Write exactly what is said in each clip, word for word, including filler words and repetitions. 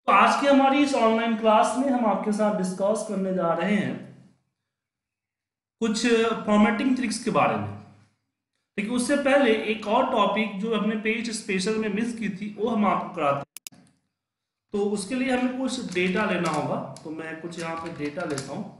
तो आज की हमारी इस ऑनलाइन क्लास में हम आपके साथ डिस्कस करने जा रहे हैं कुछ फॉर्मेटिंग ट्रिक्स के बारे में। लेकिन उससे पहले एक और टॉपिक जो हमने पेज स्पेशल में मिस की थी वो हम आपको कराते हैं। तो उसके लिए हमें कुछ डेटा लेना होगा, तो मैं कुछ यहाँ पे डेटा लेता हूँ।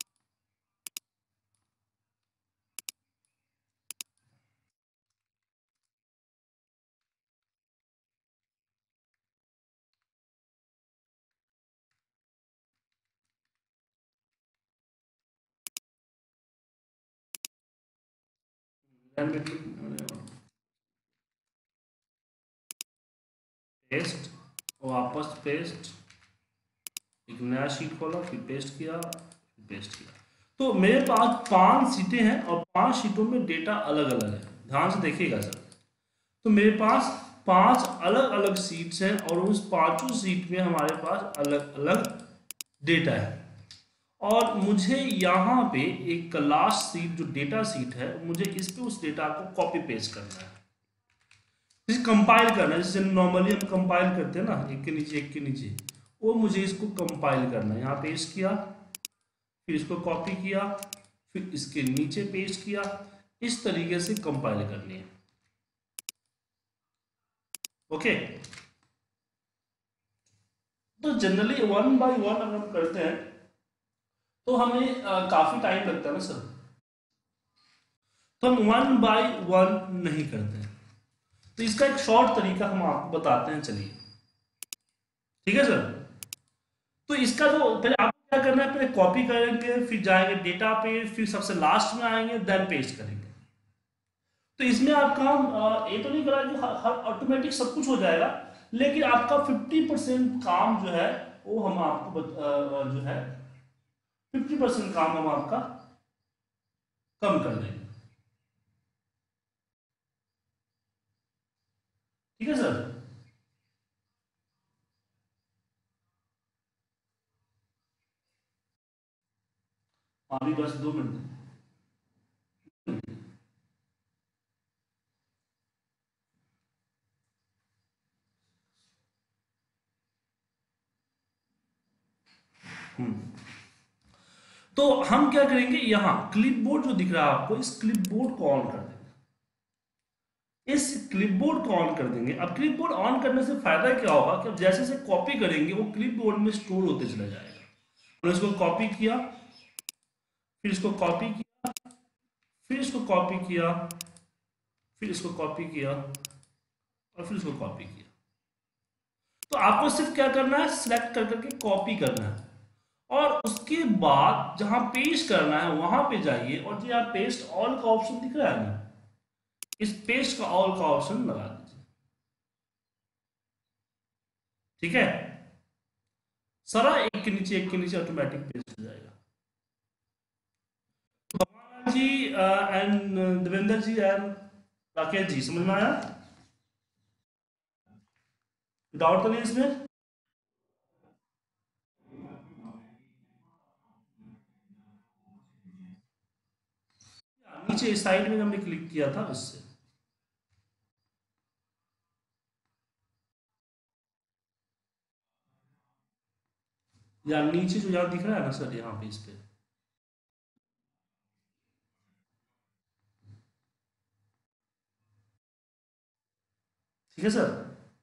पेस्ट, वापस पेस्ट, एक नया शीट खोला, फिर पेस्ट किया, फिर पेस्ट किया। तो मेरे पास पांच सीटें हैं और पांच सीटों में डेटा अलग अलग है। ध्यान से देखिएगा सर। तो मेरे पास पांच अलग अलग सीट्स हैं और उस पांचों सीट में हमारे पास अलग अलग डेटा है। और मुझे यहाँ पे एक लास्ट सीट जो डेटा सीट है, मुझे इस पे उस डेटा को कॉपी पेस्ट करना है, जैसे कंपाइल करना है, जैसे नॉर्मली हम कंपाइल करते हैं ना, एक के नीचे एक के नीचे, वो मुझे इसको कंपाइल करना है। यहाँ पेस्ट किया, फिर इसको कॉपी किया, फिर इसके नीचे पेस्ट किया, इस तरीके से कंपाइल करनी है। ओके, तो जनरली वन बाय वन अगर हम करते हैं तो हमें आ, काफी टाइम लगता है ना सर। तो हम वन बाय वन नहीं करते हैं, तो इसका एक शॉर्ट तरीका हम आपको बताते हैं, चलिए। ठीक है सर। तो इसका जो पहले आपको क्या करना है, पहले कॉपी करेंगे, फिर जाएंगे डेटा पे, फिर सबसे लास्ट में आएंगे, देन पेस्ट करेंगे। तो इसमें आप काम अ, ये तो नहीं करा कि हर ऑटोमेटिक सब कुछ हो जाएगा, लेकिन आपका फिफ्टी परसेंट काम जो है वो हम आपको बत- अ, अ, जो है फिफ्टी परसेंट काम हम आपका कम कर देंगे। ठीक है सर। अभी बस दो मिनट। हम्म तो हम क्या करेंगे, यहाँ क्लिपबोर्ड जो दिख रहा है आपको, इस क्लिपबोर्ड को ऑन कर देंगे। इस क्लिपबोर्ड को ऑन कर देंगे। अब क्लिपबोर्ड ऑन करने से फायदा क्या होगा कि अब जैसे जैसे कॉपी करेंगे वो क्लिपबोर्ड में स्टोर होते चला जाएगा। तो इसको कॉपी किया, फिर इसको कॉपी किया, फिर इसको कॉपी किया, फिर इसको कॉपी किया और फिर इसको कॉपी किया। तो आपको सिर्फ क्या करना है, सिलेक्ट कर करके कॉपी करना है, और उसके बाद जहां पेस्ट करना है वहां पे जाइए, और जो यहाँ पेस्ट ऑल का ऑप्शन दिख रहा है ना, इस पेस्ट का ऑल का ऑप्शन लगा दीजिए। ठीक है, सारा एक के नीचे एक के नीचे ऑटोमेटिक पेस्ट हो जाएगा। तो भगवान जी एंड देवेंद्र जी एंड राकेश जी, समझ में आया? डाउट तो नहीं इसमें? नीचे साइड में हमने क्लिक किया था उससे। या नीचे जो यहाँ दिख रहा है ना सर, यहाँ पे इस पे। ठीक है सर।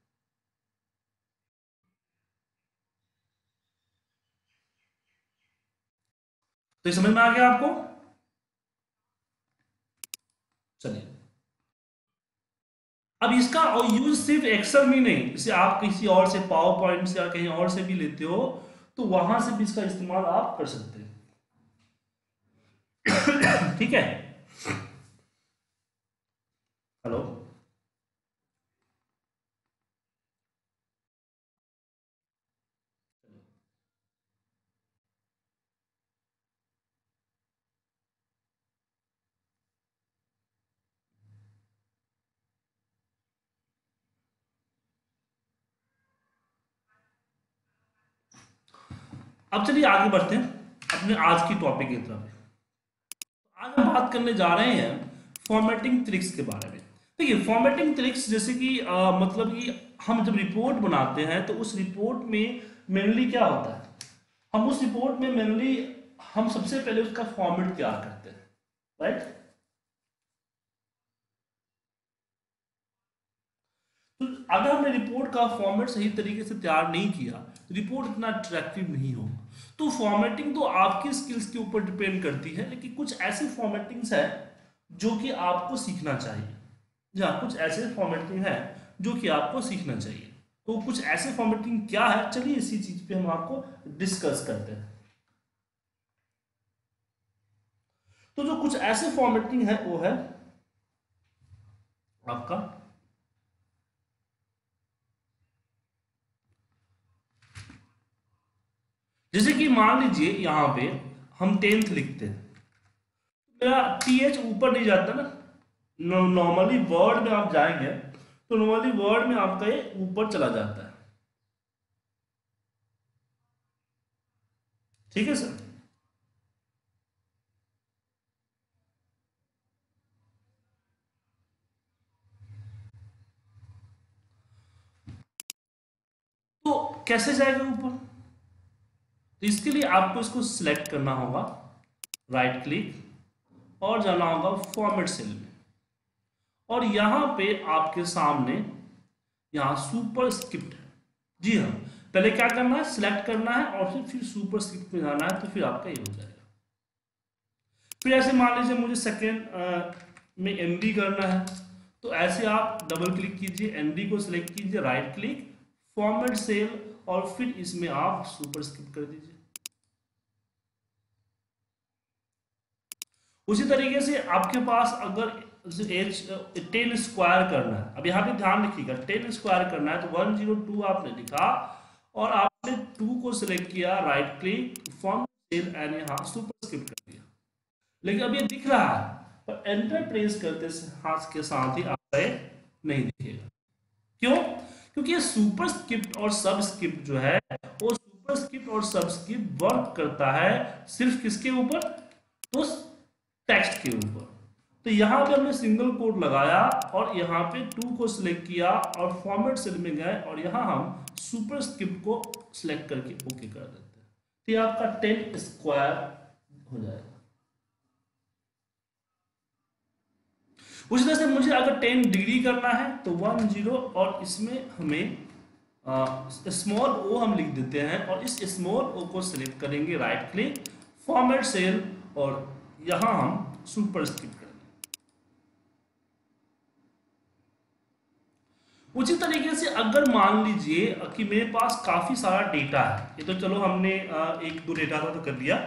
तो ये समझ में आ गया आपको? चलिए, अब इसका और यूज सिर्फ एक्सेल में नहीं, जैसे आप किसी और से पावर पॉइंट से या कहीं और से भी लेते हो, तो वहां से भी इसका इस्तेमाल आप कर सकते हैं। ठीक है। हेलो। अब चलिए आगे बढ़ते हैं अपने आज की टॉपिक की तरफ। आज हम बात करने जा रहे हैं फॉर्मेटिंग ट्रिक्स के बारे में। देखिए फॉर्मेटिंग ट्रिक्स जैसे कि अ, मतलब कि हम जब रिपोर्ट बनाते हैं तो उस रिपोर्ट में मेनली क्या होता है, हम उस रिपोर्ट में मेनली हम सबसे पहले उसका फॉर्मेट तैयार करते हैं, राइट। तो अगर हमने रिपोर्ट का फॉर्मेट सही तरीके से तैयार नहीं किया तो रिपोर्ट इतना अट्रैक्टिव नहीं होगा। तो फॉर्मेटिंग तो आपकी स्किल्स के ऊपर डिपेंड करती है, लेकिन कुछ ऐसी फॉर्मेटिंग्स है जो कि आपको सीखना चाहिए। जहाँ कुछ ऐसे फॉर्मेटिंग है जो कि आपको सीखना चाहिए। तो कुछ ऐसे फॉर्मेटिंग क्या है, चलिए इसी चीज पे हम आपको डिस्कस करते हैं। तो जो कुछ ऐसे फॉर्मेटिंग है वो है आपका, जैसे कि मान लीजिए यहाँ पे हम टेंथ लिखते हैं, मेरा टी एच ऊपर नहीं जाता ना। नॉर्मली वर्ड में आप जाएंगे तो नॉर्मली वर्ड में आपका ये ऊपर चला जाता है, ठीक है सर। तो कैसे जाएगा ऊपर, तो इसके लिए आपको इसको सिलेक्ट करना होगा, राइट क्लिक और जाना होगा फॉर्मेट सेल में। और यहां पे आपके सामने यहाँ सुपर स्क्रिप्ट है। जी हाँ, पहले क्या करना है, सिलेक्ट करना है और फिर फिर सुपर स्क्रिप्ट में जाना है, तो फिर आपका ये हो जाएगा। फिर ऐसे मान लीजिए मुझे सेकेंड में एमडी करना है, तो ऐसे आप डबल क्लिक कीजिए, एमडी को सिलेक्ट कीजिए, राइट क्लिक, फॉर्मेट सेल और फिर इसमें आप सुपर स्क्रिप्ट कर दीजिए। उसी तरीके से आपके पास अगर एच टेन स्क्वायर करना है, अब यहाँ पे ध्यान रखिएगा, टेन स्क्वायर करना है तो वन जीरो टू आपने लिखा और आपने टू को सिलेक्ट किया, right click, form cell and यहाँ सुपर स्क्रिप्ट कर दिया। लेकिन अब ये दिख रहा है, पर एंटर प्रेस करते हाथ के साथ ही आपका ये नहीं दिखेगा। क्यों? क्योंकि ये सुपर स्क्रिप्ट और सब स्क्रिप्ट जो है, वो सुपर स्क्रिप्ट और सब स्क्रिप्ट वर्क करता है सिर्फ किसके ऊपर, तो टेक्स्ट के ऊपर। तो यहाँ पे हमने सिंगल कोट लगाया और यहाँ पे टू को सिलेक्ट किया और फॉर्मेट सेल में गए और यहाँ हम सुपर स्क्रिप्ट को सिलेक्ट करके ओके कर देते हैं, तो ये आपका टेन स्क्वायर हो जाएगा। उसी तरह से मुझे अगर टेन डिग्री करना है तो वन जीरो और इसमें हमें स्मॉल ओ हम लिख देते हैं और इस स्मॉल ओ को सिलेक्ट करेंगे, राइट क्लिक, फॉर्मेट सेल और यहां हम सुपर स्क्रिप्ट करेंगे। उसी तरीके से अगर मान लीजिए कि मेरे पास काफी सारा डेटा है, ये तो चलो हमने अ, एक दो डेटा का तो कर दिया,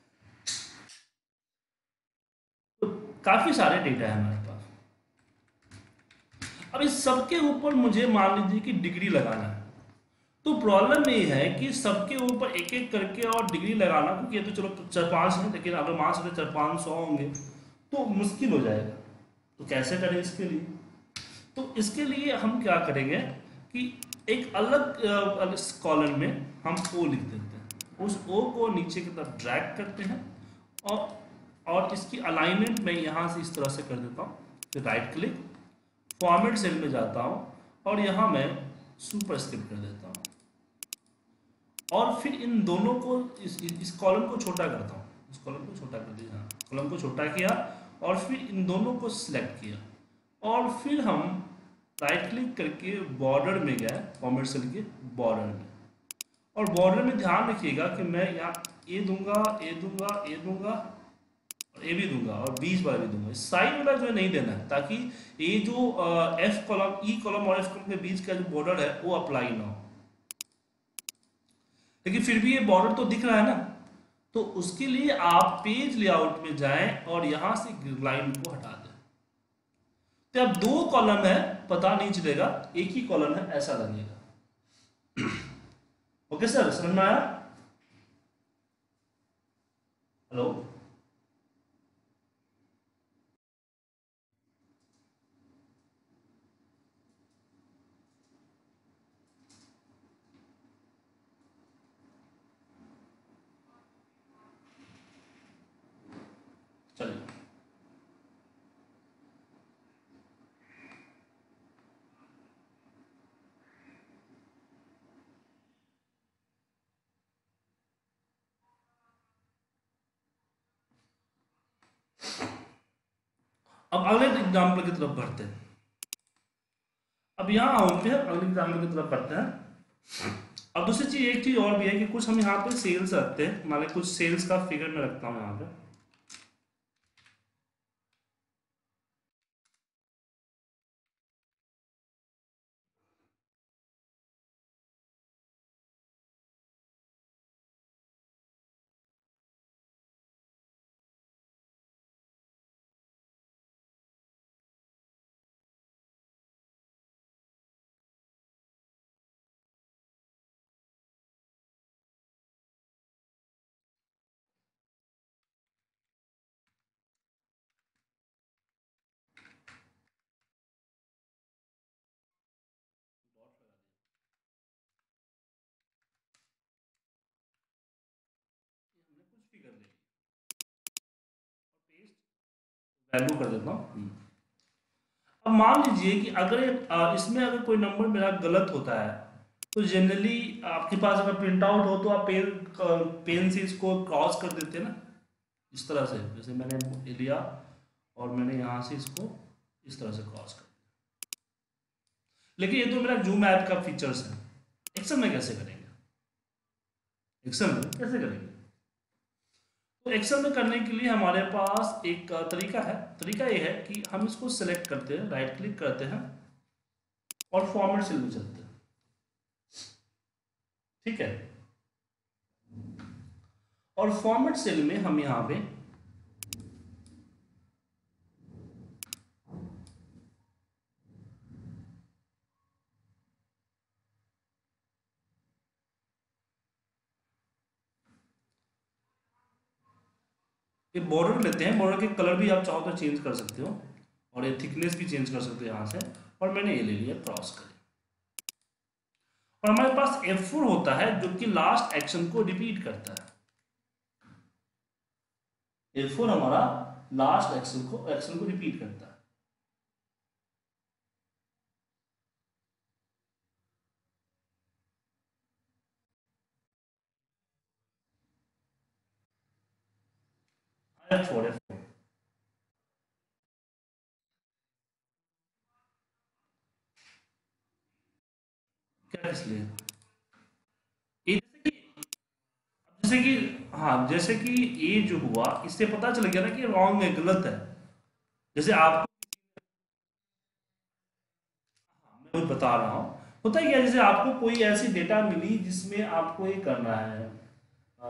तो काफी सारे डेटा है हमारे पास। अब इस सबके ऊपर मुझे मान लीजिए कि डिग्री लगाना है, तो प्रॉब्लम ये है कि सबके ऊपर एक एक करके और डिग्री लगाना, क्योंकि ये तो चलो चार पांच है, लेकिन अगर मान सकते चार पांच सौ होंगे तो मुश्किल हो जाएगा। तो कैसे करें इसके लिए, तो इसके लिए हम क्या करेंगे कि एक अलग कॉलम में हम ओ लिख देते हैं, उस ओ को नीचे की तरफ ड्रैग करते हैं और और इसकी अलाइनमेंट मैं यहाँ से इस तरह से कर देता हूँ, फिर राइट क्लिक, फॉर्मेट सेल में जाता हूँ और यहाँ मैं सुपर स्क्रिप्ट कर देता हूँ और फिर इन दोनों को इस इस कॉलम को छोटा करता हूँ, इस कॉलम को छोटा कर दिया, कॉलम को छोटा किया और फिर इन दोनों को सिलेक्ट किया और फिर हम राइट क्लिक करके बॉर्डर में गए, फॉर्मेट सेल के बॉर्डर में, और बॉर्डर में ध्यान रखिएगा कि मैं यहाँ ए दूंगा, ए दूंगा, ए दूंगा और ए भी दूंगा और बीच वाला भी दूंगा, साइड वाला जो है नहीं देना है, ताकि ये जो एफ कॉलम, ई कॉलम और एफ कॉलम के बीच का जो बॉर्डर है वो अप्लाई ना हो। लेकिन फिर भी ये बॉर्डर तो दिख रहा है ना, तो उसके लिए आप पेज लेआउट में जाएं और यहां से ग्रिड लाइन को हटा दें, तो अब दो कॉलम है पता नहीं चलेगा, एक ही कॉलम है ऐसा लगेगा। ओके सर, समझ में आया? हेलो? चलिए, अब अगले एग्जाम्पल की तरफ बढ़ते हैं। अब यहाँ होते हैं अगले एग्जाम्पल की तरफ बढ़ते हैं। अब दूसरी चीज, एक चीज और भी है कि कुछ हम यहाँ पे सेल्स रखते हैं, मान लीजिए कुछ सेल्स का फिगर मैं रखता हूँ यहाँ पे। हमने कुछ फिगर ले ली, वैल्यू कर देता हूँ। अब मान लीजिए कि अगर अ, इसमें अगर कोई नंबर मेरा गलत होता है, तो जनरली आपके पास अगर प्रिंट आउट हो तो आप पेन पेन से इसको क्रॉस कर देते हैं ना, इस तरह से, जैसे मैंने लिया और मैंने यहाँ से इसको इस तरह से क्रॉस कर दिया। लेकिन ये तो मेरा जूम ऐप का फीचर्स है, एक्सेल में कैसे करेंगे? एक्सेल में कैसे करेंगे? तो एक्सेल में करने के लिए हमारे पास एक तरीका है। तरीका ये है कि हम इसको सिलेक्ट करते हैं, राइट क्लिक करते हैं और फॉर्मेट सेल में चलते हैं। ठीक है, और फॉर्मेट सेल में हम यहाँ पे ये बॉर्डर लेते हैं। बॉर्डर के कलर भी आप चाहो तो चेंज कर सकते हो और ये थिकनेस भी चेंज कर सकते हो यहाँ से। और मैंने ये ले लिया, क्रॉस कर। और हमारे पास एफ फोर होता है जो कि लास्ट एक्शन को रिपीट करता है। एफ फोर हमारा लास्ट एक्शन को एक्शन को रिपीट करता है। एफ फोर एफ फोर क्या, इसलिए ये जैसे कि, हाँ जैसे कि ये जो हुआ इससे पता चल गया ना कि रॉन्ग है, गलत है। जैसे आप, मैं बता रहा हूँ होता है क्या, जैसे आपको कोई ऐसी डेटा मिली जिसमें आपको ये करना है, अ,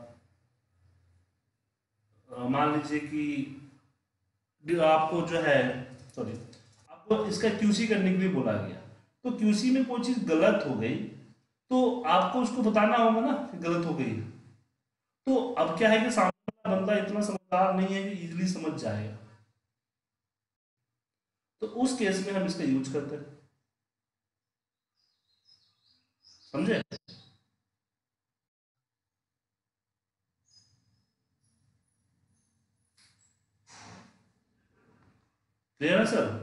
अ, मान लीजिए कि आपको जो है, सॉरी, आपको इसका क्यूसी करने के लिए बोला गया, तो क्यूसी में कोई चीज़ गलत हो गई तो आपको उसको बताना होगा ना कि गलत हो गई। तो अब क्या है कि सामने वाला बंदा इतना समझदार नहीं है कि इजीली समझ जाएगा, तो उस केस में हम इसका यूज करते हैं। समझे? क्लियर है सर?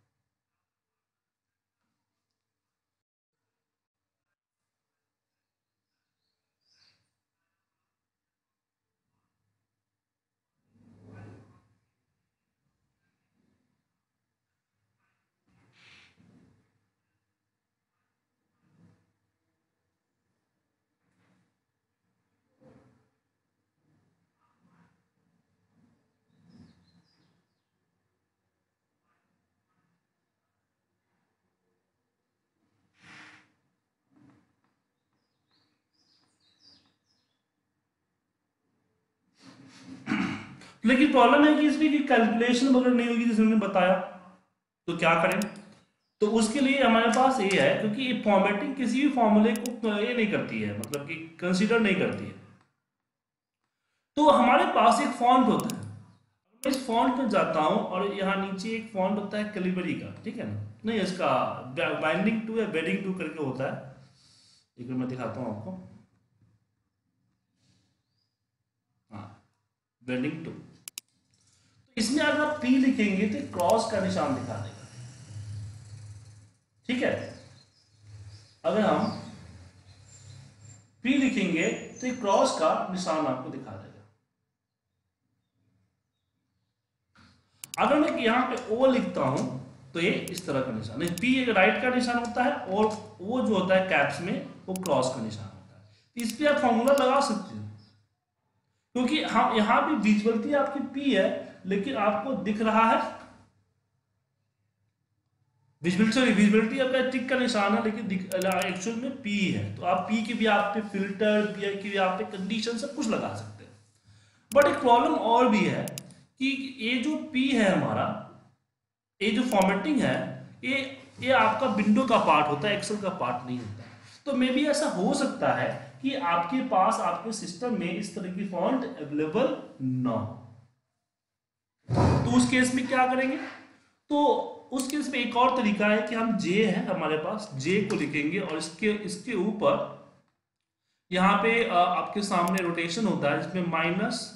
लेकिन प्रॉब्लम है कि इसमें कि कैलकुलेशन वगैरह नहीं होगी जैसे मैंने बताया, तो क्या करें? तो उसके लिए हमारे पास ये है, क्योंकि ये फॉर्मेटिंग किसी भी फॉर्मूले को ये नहीं करती है, मतलब कि कंसीडर नहीं करती है। तो हमारे पास एक फॉन्ट होता है, मैं इस फॉन्ट पे जाता हूँ और यहाँ नीचे एक फॉन्ट होता है कैलिबरी का, ठीक है ना, नहीं इसका बाइंडिंग टू या बेडिंग टू करके होता है, एक मिनट मैं दिखाता हूँ आपको। हाँ, बेडिंग टू। तो इसमें अगर आप पी लिखेंगे तो क्रॉस का निशान दिखा देगा। ठीक है, अगर हम पी लिखेंगे तो क्रॉस का निशान आपको दिखा देगा। अगर मैं यहाँ पे ओ लिखता हूं तो ये इस तरह का निशान, नहीं पी एक राइट का निशान होता है और वो जो होता है कैप्स में वो क्रॉस का निशान होता है। इस पे आप फॉर्मूला लगा सकते हो, क्योंकि हम यहाँ भी विजुअलिटी आपकी पी है लेकिन आपको दिख रहा है विजिबिलिटी, सॉरी विजिबिलिटी आपका टिक का निशान है लेकिन एक्चुअल में पी है। तो आप पी के भी आप पे फिल्टर, पी के भी आप पे कंडीशन सब कुछ लगा सकते हैं। बट एक प्रॉब्लम और भी है कि ये जो पी है हमारा, ये जो फॉर्मेटिंग है, ये ये आपका विंडो का पार्ट होता है, एक्सेल का पार्ट नहीं होता है। तो मे भी ऐसा हो सकता है कि आपके पास आपके सिस्टम में इस तरह की फॉन्ट अवेलेबल ना हो। तो उस केस में क्या करेंगे, तो उस केस में एक और तरीका है कि हम जे है हमारे पास, जे को लिखेंगे और इसके इसके ऊपर यहाँ पे आपके सामने रोटेशन होता है जिसमें माइनस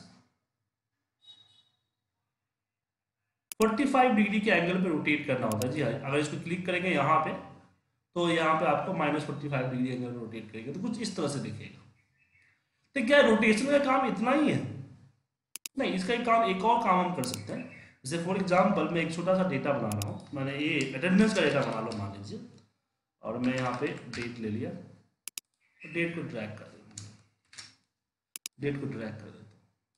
पैंतालीस डिग्री के एंगल पे रोटेट करना होता है। जी हाँ, अगर इसको क्लिक करेंगे यहाँ पे तो यहाँ पे आपको minus forty five degree angle पे रोटेट करेंगे तो कुछ इस तरह से दिखेगा। तो क्या रोटेशन का काम इतना ही है? नहीं, इसका एक काम, एक और काम हम कर सकते हैं। जैसे फॉर एग्जांपल मैं एक छोटा सा डेटा बना रहा हूँ, मैंने ये अटेंडेंस का डेटा बना लो मान लीजिए, और मैं यहाँ पे डेट ले लिया, तो डेट को ड्रैग कर देता हूँ, डेट को ड्रैग कर देता हूँ।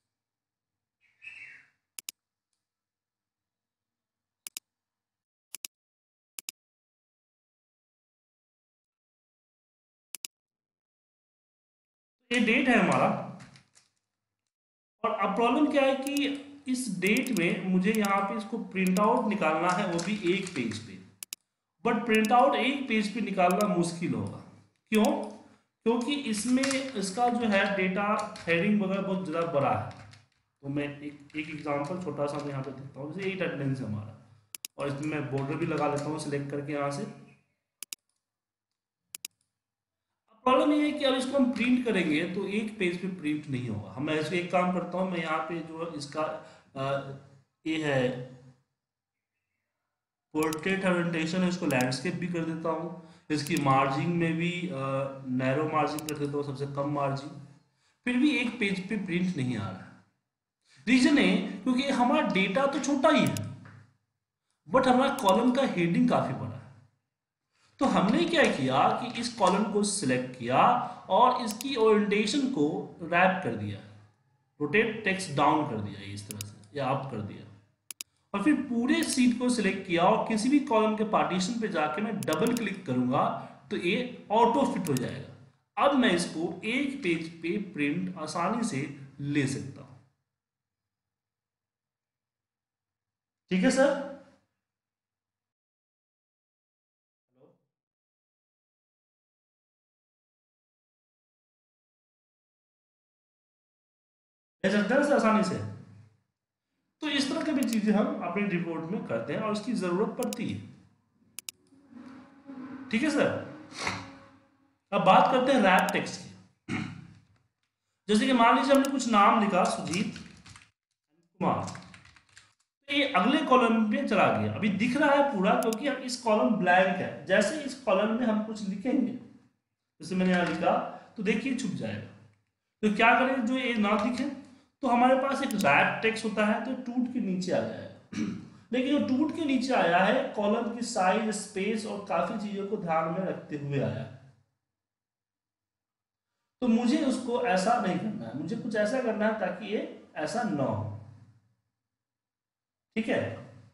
ये डेट है हमारा, और अब प्रॉब्लम क्या है कि इस डेट में मुझे यहाँ पे इसको प्रिंट आउट निकालना है, वो भी एक पेज पे। बट प्रिंट आउट एक पेज पे निकालना मुश्किल होगा। क्यों? क्योंकि इसमें इसका जो है डेटा हेडिंग वगैरह बहुत ज़्यादा बड़ा है। तो मैं एक एक एग्जांपल छोटा सा मैं यहाँ पे देखता हूँ, जैसे एट अटेंडेंस है हमारा, और इसमें मैं बॉर्डर भी लगा लेता हूँ सिलेक्ट करके यहाँ से। प्रॉब्लम ये है कि अब इसको हम प्रिंट करेंगे तो एक पेज पे प्रिंट नहीं होगा। हम ऐसे एक काम करता हूँ, मैं यहाँ पे जो इसका ये है पोर्ट्रेट ओरिएंटेशन है, इसको लैंडस्केप भी कर देता हूँ। इसकी मार्जिन में भी नैरो मार्जिन कर देता हूँ, सबसे कम मार्जिन। फिर भी एक पेज पे प्रिंट नहीं आ रहा है। रीजन है क्योंकि हमारा डेटा तो छोटा ही है बट हमारा कॉलम का हेडिंग काफी बड़ा है। तो हमने क्या किया कि इस कॉलम को सिलेक्ट किया और इसकी ओरिएंटेशन को रैप कर दिया, रोटेट टेक्स्ट डाउन कर दिया इस तरह से, या अप कर दिया, और फिर पूरे सीट को सिलेक्ट किया और किसी भी कॉलम के पार्टीशन पे जाके मैं डबल क्लिक करूंगा तो ये ऑटो फिट हो जाएगा। अब मैं इसको एक पेज पे प्रिंट आसानी से ले सकता हूं। ठीक है सर? ले सकते हैं सर आसानी से। तो इस तरह की भी चीजें हम अपनी रिपोर्ट में करते हैं और इसकी जरूरत पड़ती है। ठीक है सर? अब बात करते हैं रैप टेक्स्ट की। जैसे कि मान लीजिए हमने कुछ नाम लिखा, सुजीत कुमार, तो ये अगले कॉलम पे चला गया, अभी दिख रहा है पूरा क्योंकि हम इस कॉलम ब्लैंक है। जैसे इस कॉलम में हम कुछ लिखेंगे, जैसे मैंने यहाँ लिखा, तो देखिए छुप जाएगा। तो क्या करें जो ये ना दिखे, तो हमारे पास एक रैप टेक्स्ट होता है तो टूट के नीचे आ जाएगा। लेकिन जो टूट के नीचे आया है कॉलम की साइज, स्पेस और काफी चीजों को ध्यान में रखते हुए आया है। तो मुझे उसको ऐसा नहीं करना है, मुझे कुछ ऐसा करना है ताकि ये ऐसा ना हो। ठीक है?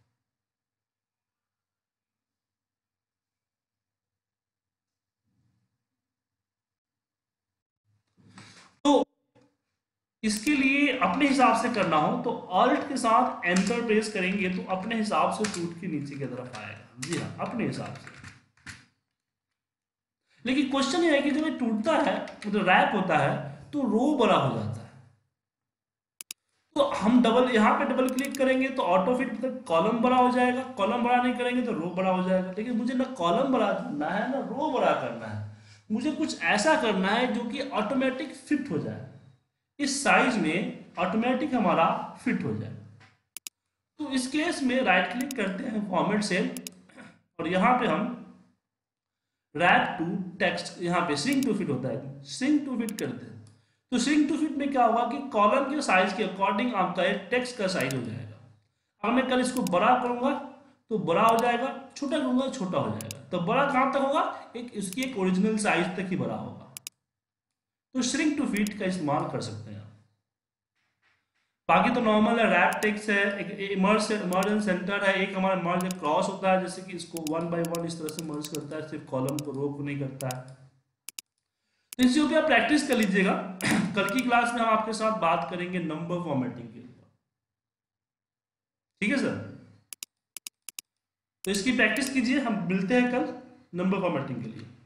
तो इसके लिए अपने हिसाब से करना हो तो ऑल्ट के साथ एंटर प्रेस करेंगे तो अपने हिसाब से टूट के नीचे की तरफ आएगा। जी हाँ, अपने हिसाब से। लेकिन क्वेश्चन ये है कि जब ये टूटता है, मतलब रैप होता है, तो रो बड़ा हो जाता है। तो हम डबल यहाँ पे डबल क्लिक करेंगे तो ऑटो फिट मतलब कॉलम बड़ा हो जाएगा, कॉलम बड़ा नहीं करेंगे तो रो बड़ा हो जाएगा। लेकिन मुझे ना कॉलम बड़ा करना है ना रो बड़ा करना है, मुझे कुछ ऐसा करना है जो कि ऑटोमेटिक फिट हो जाए, इस साइज में ऑटोमेटिक हमारा फिट हो जाए। तो इस केस में राइट क्लिक करते हैं फॉर्मेट सेल, और यहाँ पे हम रैप टू टेक्स्ट, यहाँ पे श्रिंक टू फिट होता है, श्रिंक टू फिट करते हैं। तो श्रिंक टू फिट में क्या होगा कि कॉलम के साइज के अकॉर्डिंग आपका एक टेक्स्ट का साइज हो जाएगा। अगर मैं कल इसको बड़ा करूंगा तो बड़ा हो जाएगा, छोटा करूंगा तो छोटा हो जाएगा। तो बड़ा कहां तक होगा, एक इसकी एक ओरिजिनल साइज तक ही बड़ा होगा। तो श्रिंक टू फिट का इस्तेमाल कर सकते हैं आप। बाकी तो नॉर्मल है, रैप टेक्स्ट है, एक इमर्ज इमर्जन सेंटर है, एक हमारा मर्ज क्रॉस होता है, जैसे कि इसको वन बाय वन इस तरह से मर्ज करता है, सिर्फ कॉलम को रो को नहीं करता है। तो इस चीजों पे आप प्रैक्टिस कर लीजिएगा। कल की क्लास में हम आपके साथ बात करेंगे नंबर फॉर्मेटिंग के ऊपर, ठीक है सर। तो इसकी प्रैक्टिस कीजिए, हम मिलते हैं कल नंबर फॉर्मेटिंग के लिए।